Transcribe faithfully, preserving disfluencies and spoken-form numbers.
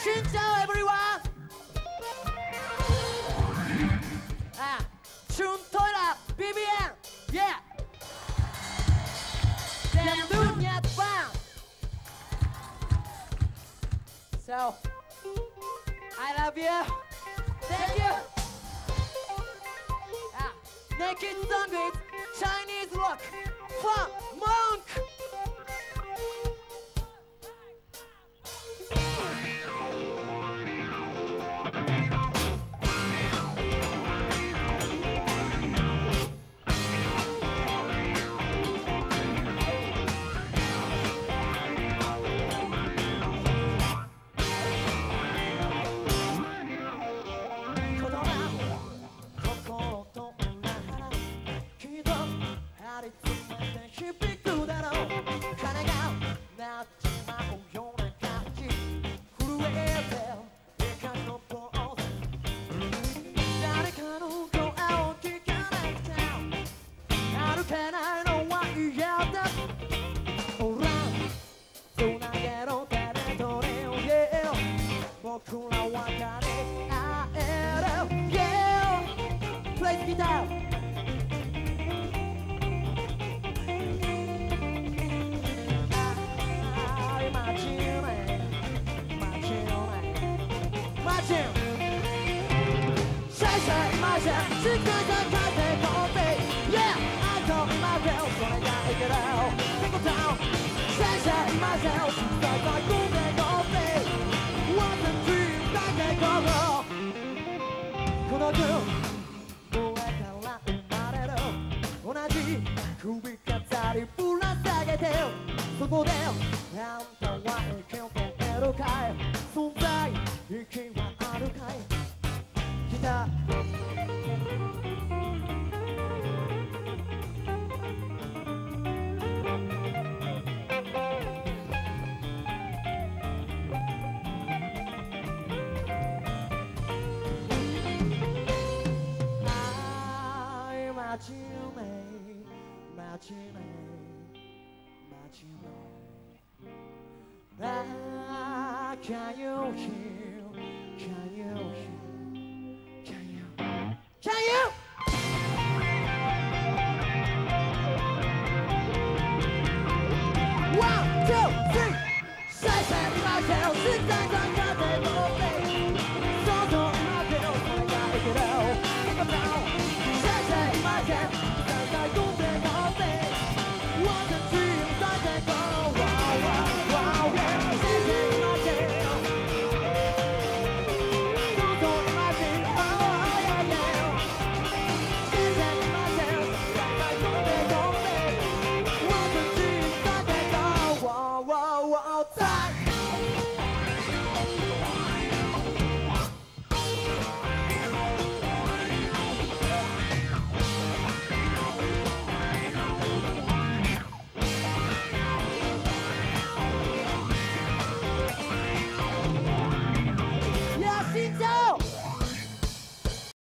Shinchao everyone. Ah, Chun Toira, B B N, yeah. Then Dunya Bang. So, I love you. Thank you. Ah, Naked Song with Chinese rock. Fun Monk. Play the guitar. Yeah, I told myself when I gotta get out. Pickle down, sunshine myself. Like I go back all day. One and three, like I go wrong. Could I do? Go back and laugh about it all. When I did, could be cut out if full of sagateo. So go down, down the wire, kill for Erokai. So die, you came out of Kai. Guitar. Ah, can you hear? Can you hear?